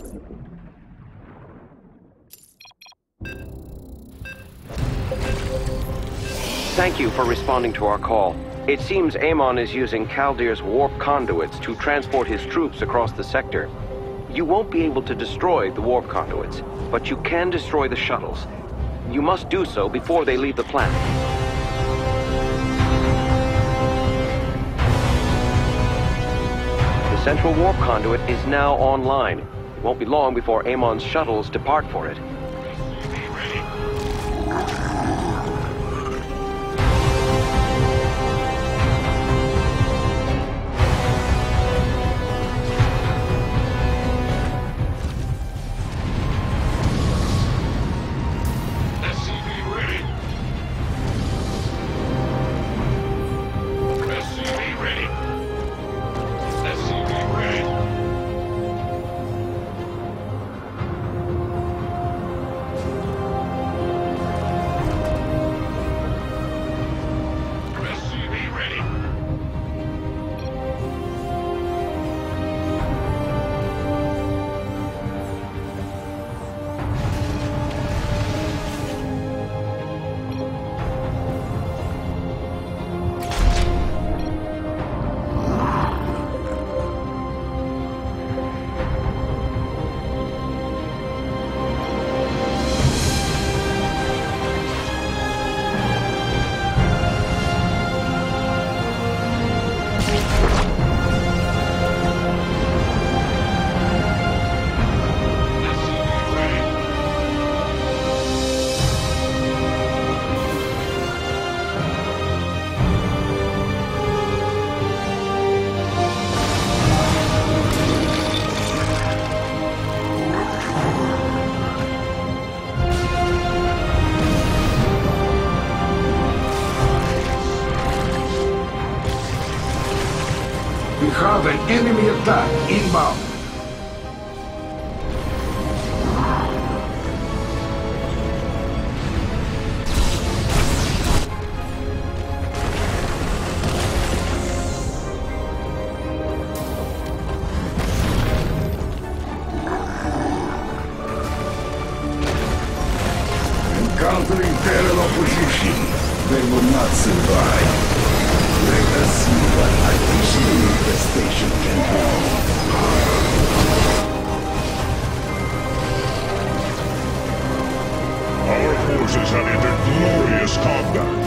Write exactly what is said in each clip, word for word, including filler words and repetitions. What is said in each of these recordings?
Thank you for responding to our call. It seems Amon is using Kaldir's warp conduits to transport his troops across the sector. You won't be able to destroy the warp conduits, but you can destroy the shuttles. You must do so before they leave the planet. The central warp conduit is now online. It won't be long before Amon's shuttles depart for it. We have an enemy attack inbound. Encountering terror opposition, they will not survive. Let us see what I believe the station can do. Our forces have entered glorious combat.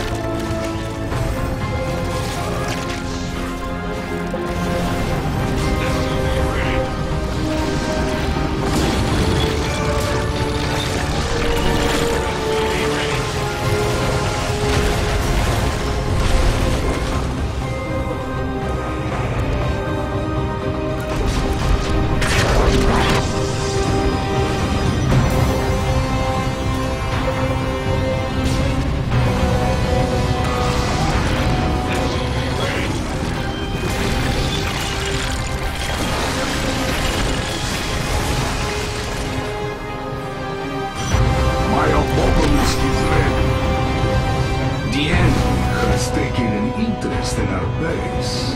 Taking an interest in our base.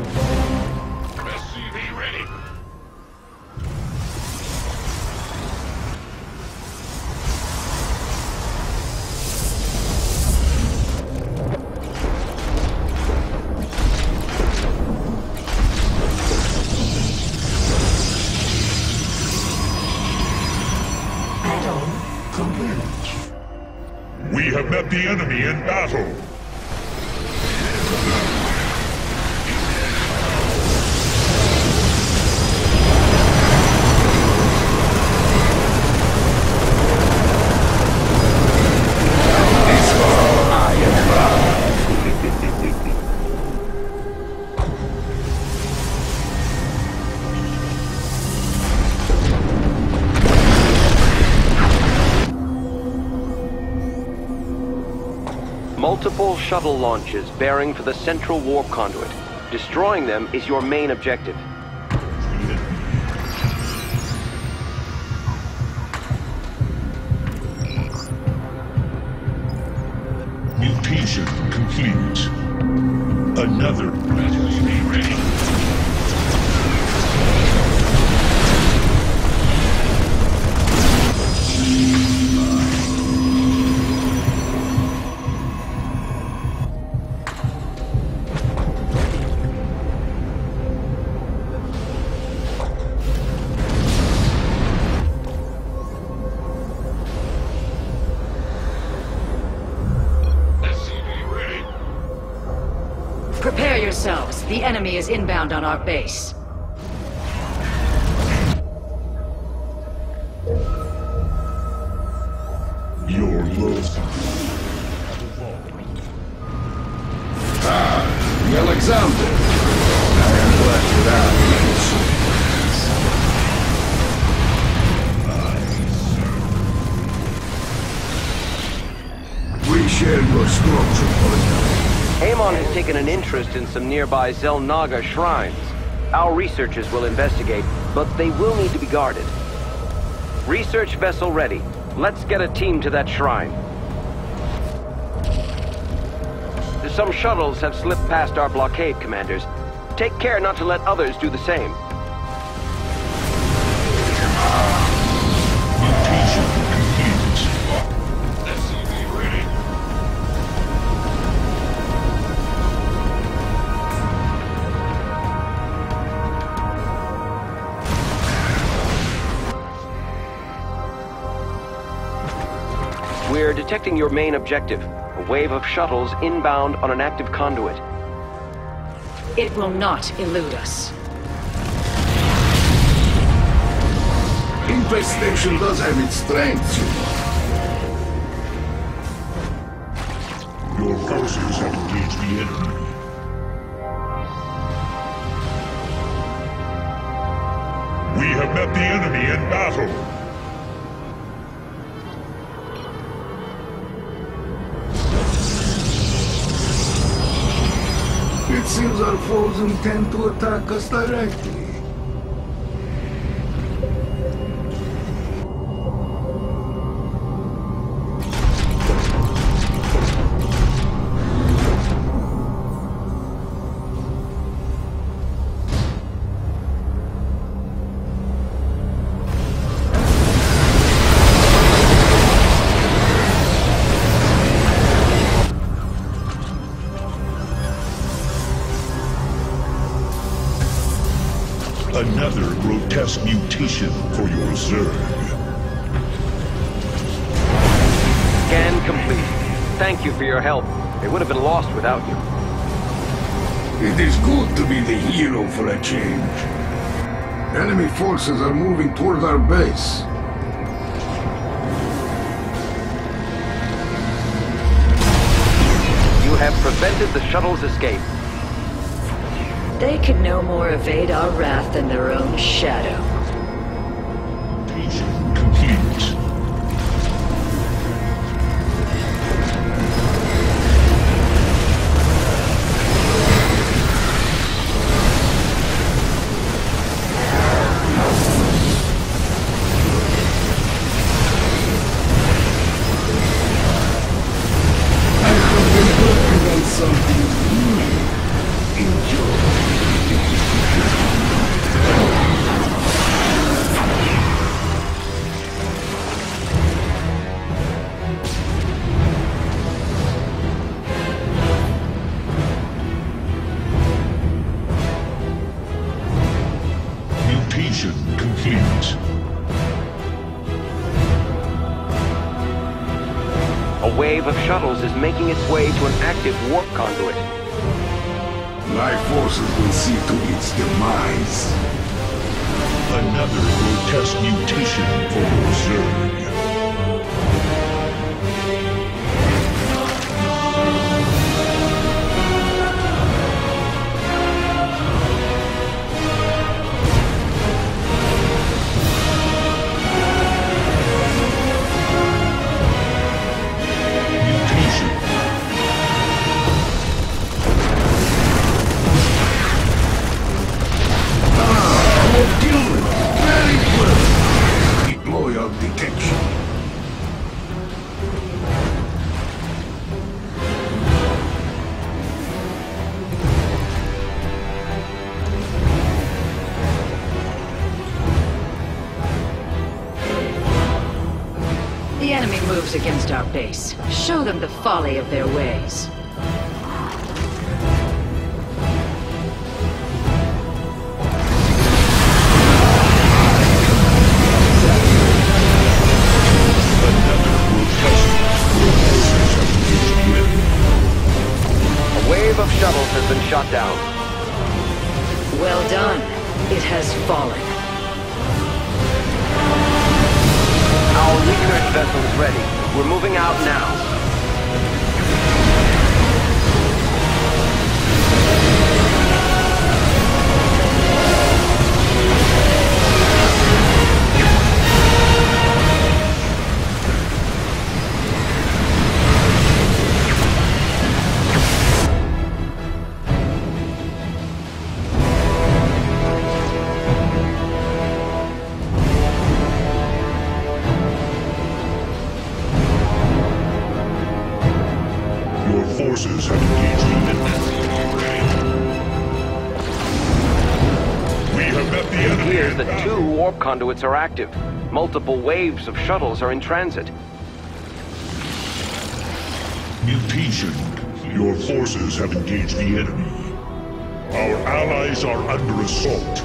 S C V ready. Add-on complete. We have met the enemy in battle. Multiple shuttle launches bearing for the central warp conduit. Destroying them is your main objective. Mutation complete. Another battle ready. The enemy is inbound on our base. Your lows. Ah, the Alexander. I am left without you. We share your structure, Amon has taken an interest in some nearby Xel'Naga shrines. Our researchers will investigate, but they will need to be guarded. Research vessel ready. Let's get a team to that shrine. Some shuttles have slipped past our blockade commanders. Take care not to let others do the same. Mutation complete. S C V ready. We're detecting your main objective. A wave of shuttles inbound on an active conduit. It will not elude us. Infestation does have its strengths, you know. Your forces have engaged the enemy. We have met the enemy in battle. It seems our foes intend to attack us directly. Another grotesque mutation for your Zerg. Scan complete. Thank you for your help. They would have been lost without you. It is good to be the hero for a change. Enemy forces are moving toward our base. You have prevented the shuttle's escape. They could no more evade our wrath than their own shadow. Mutation complete. I have been working on something new. Enjoy. Mutation complete. A wave of shuttles is making its way to an active warp conduit. My forces will see to its demise. Another grotesque mutation for your Zerg. Mutation. Very well. Deploy our detection. The enemy moves against our base. Show them the folly of their ways. A wave of shuttles has been shot down. It has fallen. Our research vessel is ready. We're moving out now. Forces have engaged the enemy. We have met the It enemy. appears in that battle. two warp conduits are active. Multiple waves of shuttles are in transit. Mutation. Your forces have engaged the enemy. Our allies are under assault.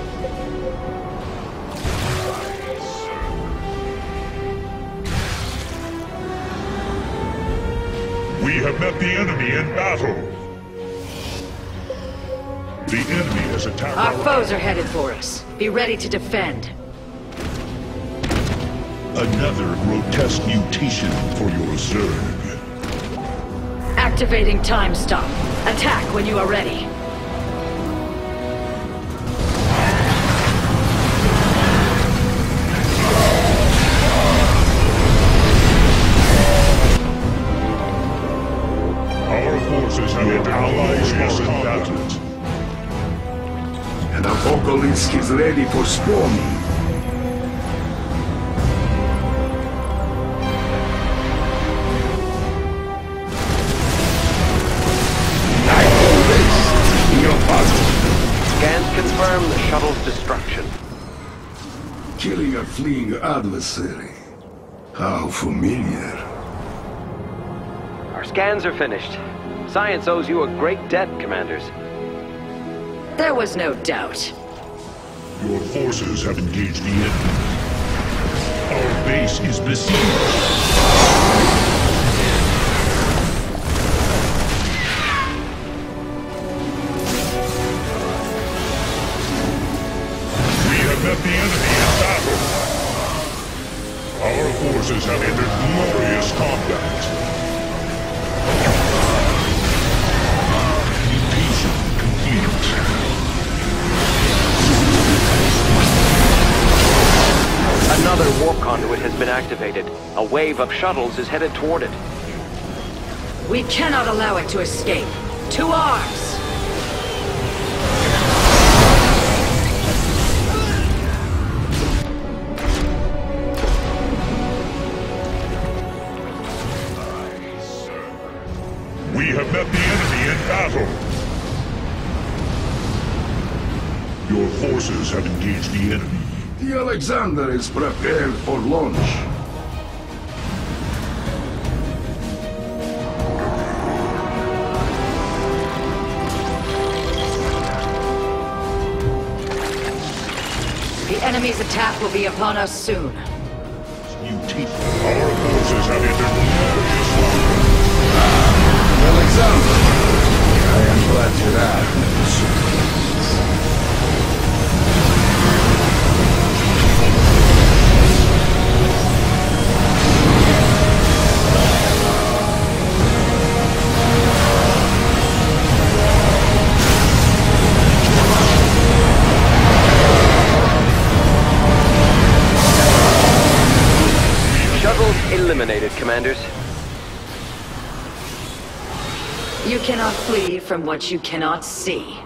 We have met the enemy in battle. The enemy has attacked Our our foes are headed for us. Be ready to defend. Another grotesque mutation for your Zerg. Activating time stop. Attack when you are ready. Our forces have entered allies lost in battle. And our Vogelisk is ready for spawning. I call this your puzzle. Scans confirm the shuttle's destruction. Killing a fleeing adversary. How familiar. Our scans are finished. Science owes you a great debt, Commanders. There was no doubt. Your forces have engaged the enemy. Our base is besieged. We have met the enemy in battle. Our forces have entered glorious combat. Mutation complete. Another warp conduit has been activated. A wave of shuttles is headed toward it. We cannot allow it to escape. To arms! We have met the enemy in battle. Your forces have engaged the enemy. The Alexander is prepared for launch. The enemy's attack will be upon us soon. Mutate. Our forces have entered glorious combat. Alexander, I am glad you're out. Shuttles eliminated, Commanders. You cannot flee from what you cannot see.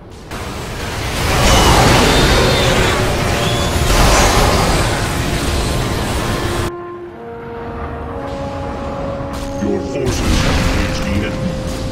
Your forces have engaged the enemy.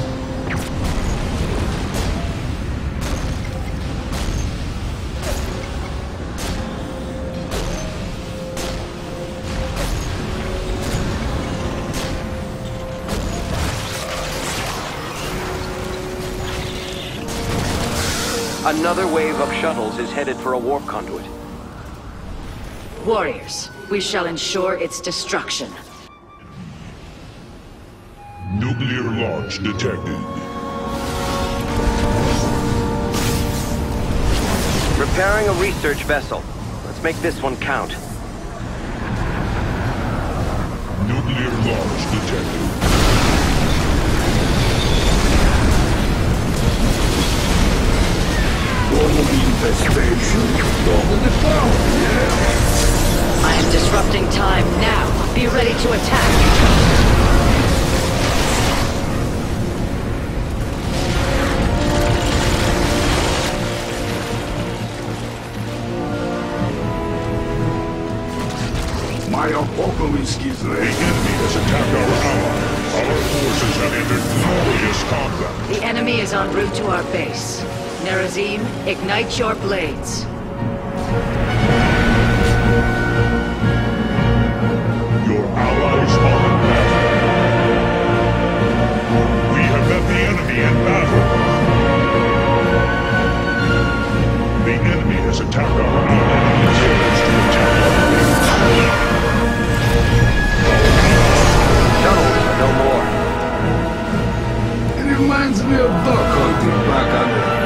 Another wave of shuttles is headed for a warp conduit. Warriors, we shall ensure its destruction. Nuclear launch detected. Repairing a research vessel. Let's make this one count. Nuclear launch detected. Double infestation, double the power, yeah? I am disrupting time now. Be ready to attack. My apocalypse is The ready. enemy has attacked our ally. Our forces have entered glorious combat. The enemy is en route to our base. Nerazim, ignite your blades. Your allies are in battle. We have met the enemy in battle. The enemy has attacked our ally and dares to attack our base. Shuttles are no more. It reminds me of duck hunting back on the...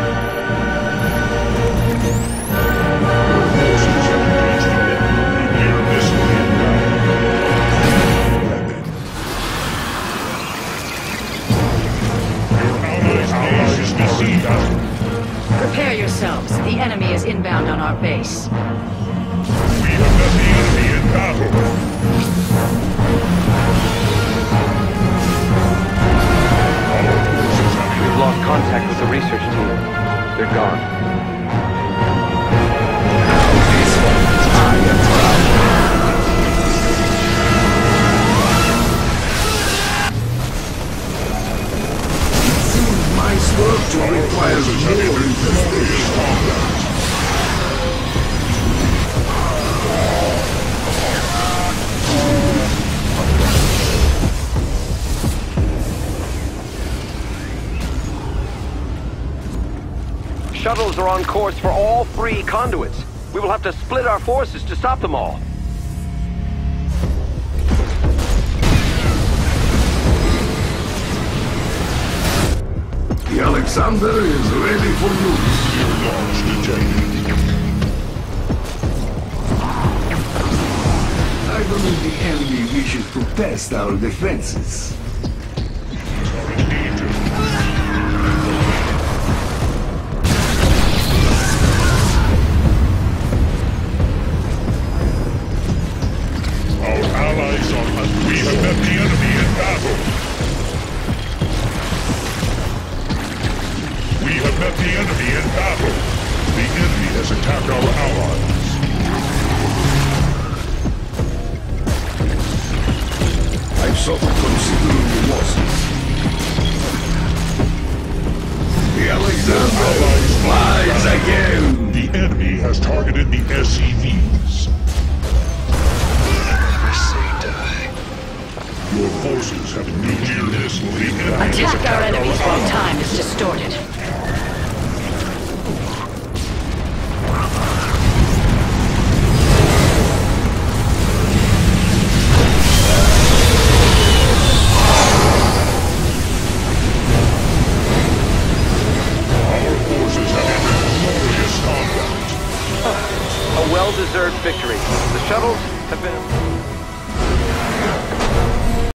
Forces have engaged the enemy near missile inbound. Your allies' allies deceive us. Prepare yourselves. The enemy is inbound on our base. We have met the enemy in battle. We've lost contact with the research team. They're gone. My structure requires more infestation. Shuttles are on course for all three conduits. We will have to split our forces to stop them all. The Alexander is ready for use. Your launch detected. I believe the enemy wishes to test our defenses. Our allies are un- We have met the enemy in battle. We have met the enemy in battle. The enemy has attacked our allies. I've suffered considerable losses. The Alexander flies again! The enemy has targeted the S E Vs. Your forces have engaged this. The enemy has Attack our attacked enemies our while allies. time is distorted. Our forces have entered glorious combat. A well-deserved victory. The shuttles have been...